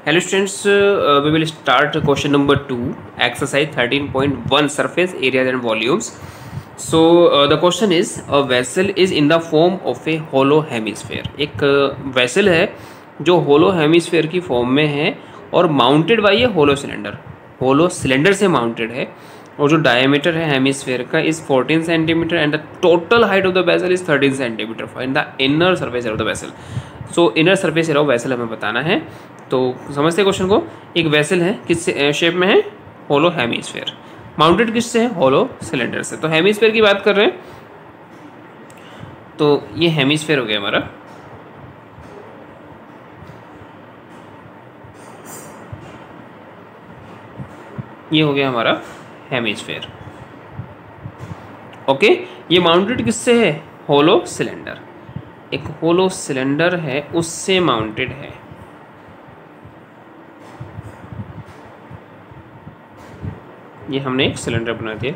Hello students, we will start question number 2, exercise 13.1, surface areas and volumes. So the question is, a vessel is in the form of a hollow hemisphere. एक vessel है जो hollow hemisphere की form में है और mounted by a hollow cylinder. hollow cylinder से mounted है और जो diameter है hemisphere का is 14 cm and the total height of the vessel is 13 cm. Find the inner surface area of the vessel. So inner surface area of vessel हमें बताना है. तो समझते हैं क्वेश्चन को. एक वेसल है, किस शेप में है? होलो हेमीस्फेयर. माउंटेड किससे है? होलो सिलेंडर से. तो हेमीस्फेयर की बात कर रहे हैं, तो ये हेमीस्फेयर हो गया हमारा. ये हो गया हमारा हेमीस्फेयर. ओके, ये माउंटेड किससे है? Hollow cylinder. एक होलो सिलेंडर है, उससे माउंटेड है. ये हमने एक सिलेंडर बना दिया.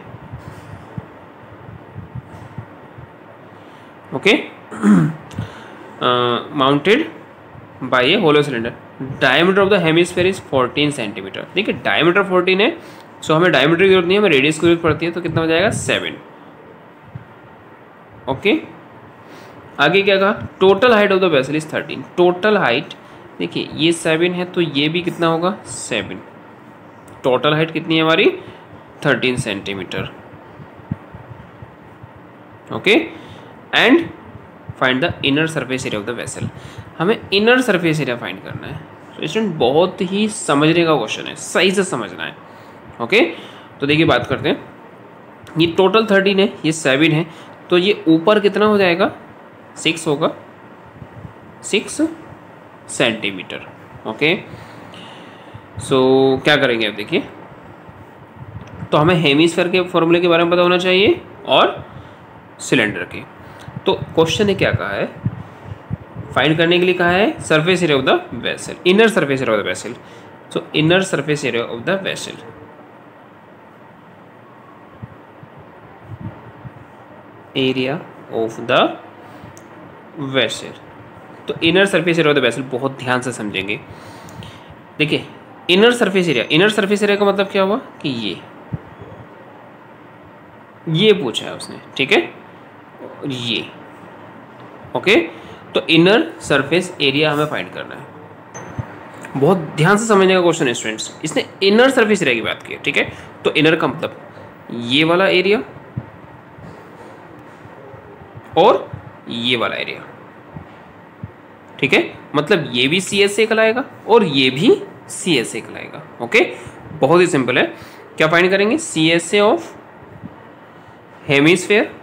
Okay, mounted by a hollow cylinder. Diameter of the hemisphere is 14 centimetre. देखिए डायमीटर 14 है, सो हमें डायमीटर की जरूरत नहीं है, हमें रेडियस की जरूरत पड़ती है. तो कितना हो जाएगा? 7. ओके, आगे क्या कहा? Total height of the vessel is 13. Total height देखिए ये 7 है, तो ये भी कितना होगा? 7. टोटल हाइट कितनी है हमारी? 13 centimetre. Okay, and find the inner surface area of the vessel. हमें इनर सरफेस एरिया फाइंड करना है. तो स्टूडेंट बहुत ही समझने का क्वेश्चन है, सही से समझना है. ओके, तो देखिए बात करते हैं. ये टोटल 13 है, ये 7 है, तो ये ऊपर कितना हो जाएगा? 6 होगा. 6 सेंटीमीटर. ओके, सो क्या करेंगे अब देखिए. तो हमें हेमीस्फीयर के फॉर्मूले के बारे में पता होना चाहिए और सिलेंडर के. तो क्वेश्चन ने क्या कहा है? फाइंड करने के लिए कहा है surface area of the vessel, inner surface area of the vessel. So inner surface area of the vessel. Area of the vessel. तो inner surface area of the vessel बहुत ध्यान से समझेंगे. देखिए inner surface area, inner surface area का मतलब क्या हुआ कि ये पूछा है उसने. ठीक है, ये. ओके, तो इनर सरफेस एरिया हमें फाइंड करना है. बहुत ध्यान से समझने का क्वेश्चन है स्टूडेंट्स. इसने इनर सरफेस एरिया की बात की है. ठीक है, तो इनर का मतलब ये वाला एरिया और ये वाला एरिया. ठीक है, मतलब ये भी सी एस से कहलाएगा और ये भी सी एस से कहलाएगा. ओके, बहुत ही सिंपल है. क्या फाइंड करेंगे? C S A of hemisphere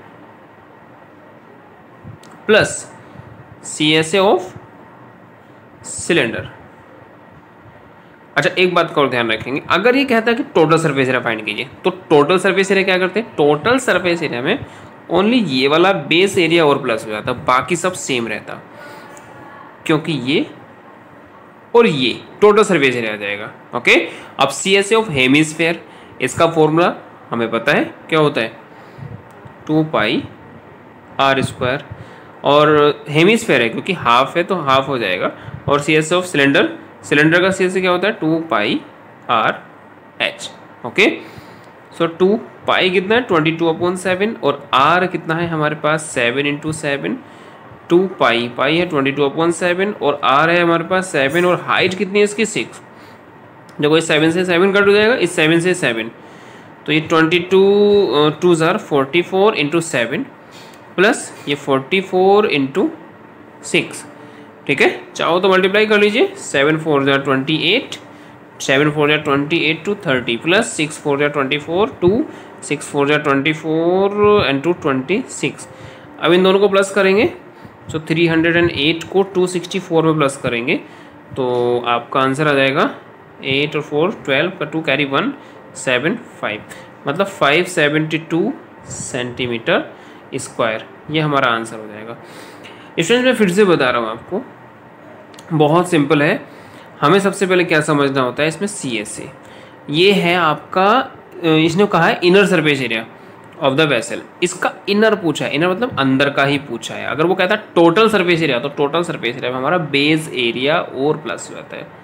plus C S A of cylinder. अच्छा, एक बात का और ध्यान रखेंगे. अगर ये कहता है कि टोटल सरफेस एरिया फाइंड कीजिए, तो टोटल सरफेस एरिया क्या करते हैं? टोटल सरफेस एरिया में ओनली ये वाला बेस एरिया और प्लस हो जाता, बाकी सब सेम रहता, क्योंकि ये और ये टोटल सरफेस एरिया आ जाएगा. ओके, अब C S A of hemisphere, इसका फॉर्मूला हमें पता है क्या होता है? 2 पाई आर स्क्वायर. और हेमीस्फेयर है क्योंकि हाफ है तो हाफ हो जाएगा. और C S of cylinder, cylinder का सी एस क्या होता है? 2 pi R H. Okay, so 2 pi कितना है? 22/7. और आर कितना है हमारे पास? 7 × 7. 2 पाई, पाई है 22/7 और आर है हमारे पास 7. और हाइट कितनी है इसकी? 6. देखो इस 7 से 7 कट हो जाएगा, इस 7 से 7, तो ये 22 2s are 44 × 7 प्लस ये 44 × 6. ठीक है, चाहो तो मल्टीप्लाई कर लीजिए. 7 4 = 28, 7 4 = 28 to 30 प्लस 6 4 = 24 2 6 4 = 24 and 2 26. अब इन दोनों को प्लस करेंगे, तो 308 को 264 में प्लस करेंगे, तो आपका आंसर आ जाएगा 8 और 4 12 का 2 कैरी 1 7 5, मतलब 572 सेंटीमीटर स्क्वायर. ये हमारा आंसर हो जाएगा. स्टूडेंट मैं फिर से बता रहा हूँ आपको, बहुत सिंपल है. हमें सबसे पहले क्या समझना होता है इसमें? C S A. ये है आपका, इसने कहा है inner surface area of the vessel. इसका इनर पूछा है, इनर मतलब अंदर का ही पूछा है. अगर वो कहता है टोटल सरफेस एरिया, तो टोटल सरफेस एरिया में हमारा बेस एरिया और प्लस हो जाता है.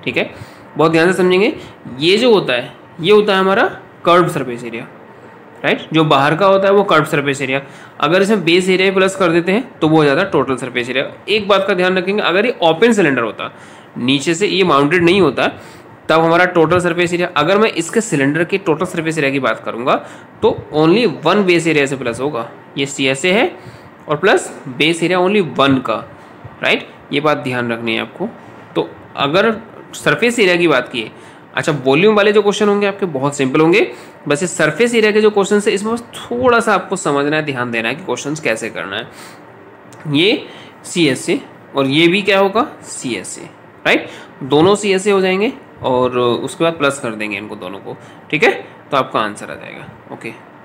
ठीक है, बहुत ध्यान से समझेंगे। ये जो होता है ये होता है हमारा कर्व्ड सरफेस एरिया, राइट। जो बाहर का होता है वो कर्व्ड सरफेस एरिया। अगर इसमें बेस एरिया प्लस कर देते हैं तो वो हो जाता है टोटल सरफेस एरिया। एक बात का ध्यान रखेंगे, अगर ये ओपन सिलेंडर होता, नीचे से ये माउंटेड नहीं होता, तब हमारा टोटल सरफेस एरिया, अगर मैं इसके सिलेंडर के टोटल सरफेस एरिया की बात करूंगा तो ओनली 1 बेस एरिया से प्लस होगा। ये CSA है और प्लस बेस एरिया ओनली 1 का, राइट। ये बात ध्यान रखनी है आपको। तो अगर सरफेस एरिया की बात की, अच्छा वॉल्यूम वाले जो क्वेश्चन होंगे आपके बहुत सिंपल होंगे, बस ये सरफेस एरिया के जो क्वेश्चन है इसमें बस थोड़ा सा आपको समझना है, ध्यान देना है कि क्वेश्चन कैसे करना है। ये CSA और ये भी क्या होगा CSA, राइट। दोनों CSA हो जाएंगे और उसके बाद प्लस कर देंगे इनको दोनों को, ठीक है। तो आपका आंसर आ जाएगा। ओके।